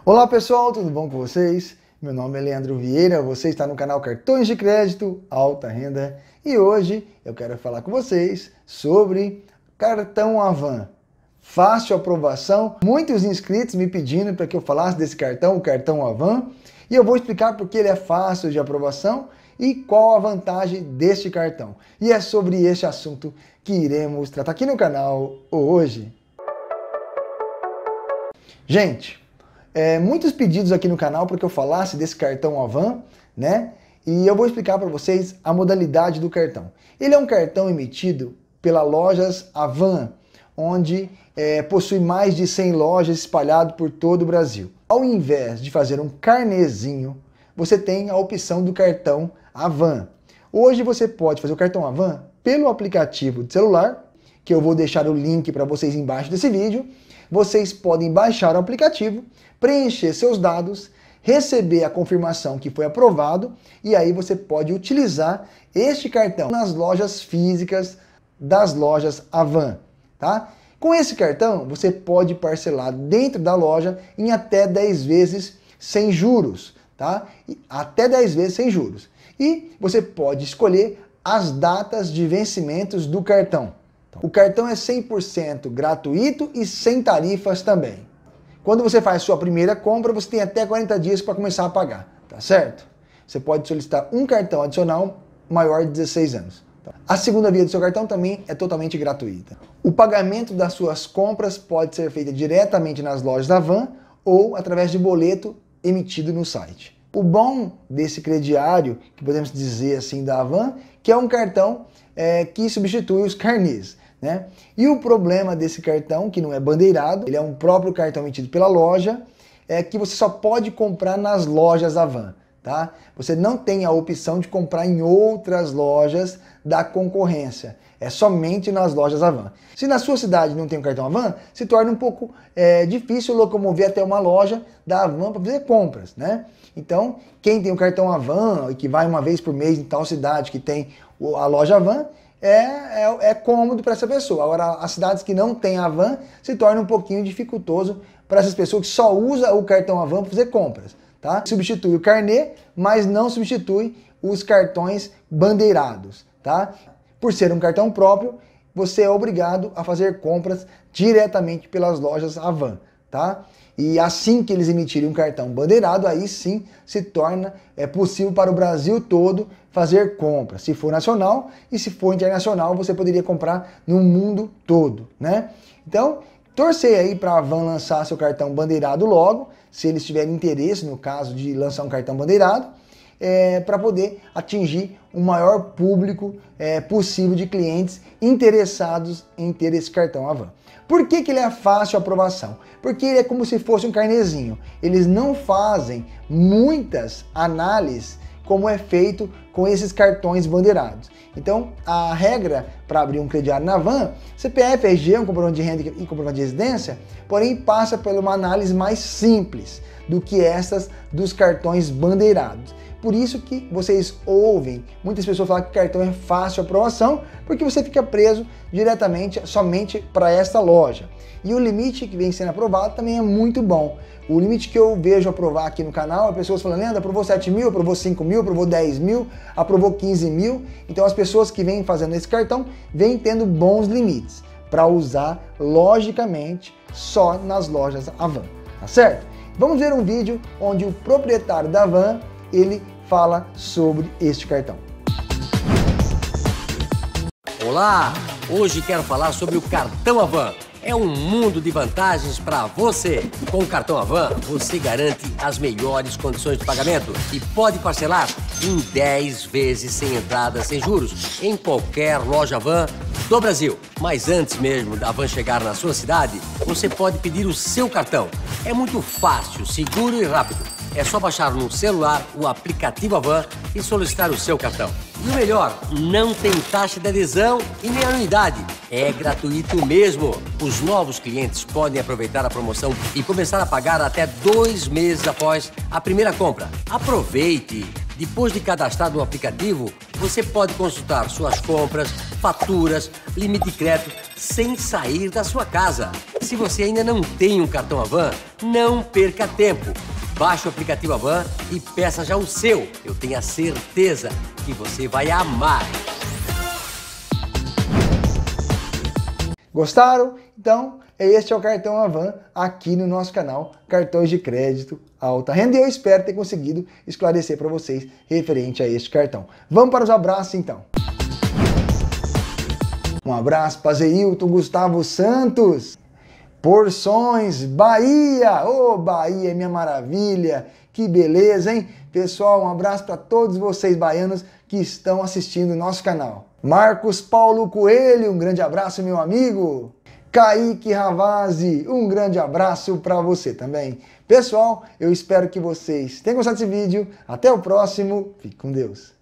Olá pessoal, tudo bom com vocês? Meu nome é Leandro Vieira, você está no canal Cartões de Crédito Alta Renda e hoje eu quero falar com vocês sobre cartão Avan. Fácil aprovação, muitos inscritos me pedindo para que eu falasse desse cartão, o cartão Avan, e eu vou explicar por que ele é fácil de aprovação e qual a vantagem deste cartão. E é sobre este assunto que iremos tratar aqui no canal hoje. Gente, muitos pedidos aqui no canal para que eu falasse desse cartão Avan, né? E eu vou explicar para vocês a modalidade do cartão. Ele é um cartão emitido pela Lojas Avan, onde possui mais de 100 lojas espalhadas por todo o Brasil. Ao invés de fazer um carnezinho, você tem a opção do cartão Avan. Hoje você pode fazer o cartão Avan pelo aplicativo de celular, que eu vou deixar o link para vocês embaixo desse vídeo. Vocês podem baixar o aplicativo, preencher seus dados, receber a confirmação que foi aprovado e aí você pode utilizar este cartão nas lojas físicas das lojas Avan, tá? Com esse cartão você pode parcelar dentro da loja em até 10 vezes sem juros, tá? Até 10 vezes sem juros. E você pode escolher as datas de vencimentos do cartão. O cartão é 100% gratuito e sem tarifas também. Quando você faz sua primeira compra, você tem até 40 dias para começar a pagar, tá certo? Você pode solicitar um cartão adicional maior de 16 anos. A segunda via do seu cartão também é totalmente gratuita. O pagamento das suas compras pode ser feito diretamente nas lojas da Avan ou através de boleto emitido no site. O bom desse crediário, que podemos dizer assim da Avan, que é um cartão que substitui os carnês, né? E o problema desse cartão, que não é bandeirado, ele é um próprio cartão emitido pela loja, é que você só pode comprar nas lojas Avan, tá? Você não tem a opção de comprar em outras lojas da concorrência, é somente nas lojas Avan. Se na sua cidade não tem um cartão Avan, se torna um pouco difícil locomover até uma loja da Avan para fazer compras, né? Então, quem tem o cartão Avan e que vai uma vez por mês em tal cidade que tem a loja Avan, é cômodo para essa pessoa. Agora, as cidades que não têm Avan, se torna um pouquinho dificultoso para essas pessoas que só usam o cartão Avan para fazer compras, tá? Substitui o carnê, mas não substitui os cartões bandeirados, tá? Por ser um cartão próprio, você é obrigado a fazer compras diretamente pelas lojas Avan, tá? E assim que eles emitirem um cartão bandeirado, aí sim se torna possível para o Brasil todo fazer compras. Se for nacional e se for internacional, você poderia comprar no mundo todo, né? Então, torcer aí para a Avan lançar seu cartão bandeirado logo, se eles tiverem interesse, no caso de lançar um cartão bandeirado, para poder atingir o maior público possível de clientes interessados em ter esse cartão Avan. Por que ele é fácil a aprovação? Porque ele é como se fosse um carnezinho. Eles não fazem muitas análises como é feito com esses cartões bandeirados. Então, a regra para abrir um crediário na Avan, CPF, RG, um comprovante de renda e comprovante de residência, porém passa por uma análise mais simples do que essas dos cartões bandeirados. Por isso que vocês ouvem muitas pessoas falar que o cartão é fácil a aprovação, porque você fica preso diretamente somente para esta loja. E o limite que vem sendo aprovado também é muito bom. O limite que eu vejo aprovar aqui no canal é pessoas falando, Leandro, aprovou 7 mil, aprovou 5 mil, aprovou 10 mil, aprovou 15 mil. Então as pessoas que vêm fazendo esse cartão vêm tendo bons limites para usar, logicamente, só nas lojas Avan, tá certo? Vamos ver um vídeo onde o proprietário da Avan, ele fala sobre este cartão. Olá, hoje quero falar sobre o cartão Avan. É um mundo de vantagens para você. Com o cartão Avan, você garante as melhores condições de pagamento e pode parcelar em 10 vezes sem entrada, sem juros, em qualquer loja Avan do Brasil. Mas antes mesmo da Avan chegar na sua cidade, você pode pedir o seu cartão. É muito fácil, seguro e rápido. É só baixar no celular o aplicativo Avan e solicitar o seu cartão. E o melhor, não tem taxa de adesão e nem anuidade. É gratuito mesmo. Os novos clientes podem aproveitar a promoção e começar a pagar até 2 meses após a primeira compra. Aproveite! Depois de cadastrar no aplicativo, você pode consultar suas compras, faturas, limite de crédito, sem sair da sua casa. Se você ainda não tem um cartão Avan, não perca tempo. Baixe o aplicativo Avan e peça já o seu. Eu tenho a certeza que você vai amar. Gostaram? Então, este é o cartão Avan aqui no nosso canal Cartões de Crédito Alta Renda. E eu espero ter conseguido esclarecer para vocês referente a este cartão. Vamos para os abraços então. Um abraço para Zeilton Gustavo Santos. Porções, Bahia! Ô, Bahia, minha maravilha! Que beleza, hein? Pessoal, um abraço para todos vocês baianos que estão assistindo o nosso canal. Marcos Paulo Coelho, um grande abraço, meu amigo. Kaique Ravazzi, um grande abraço para você também. Pessoal, eu espero que vocês tenham gostado desse vídeo. Até o próximo. Fique com Deus.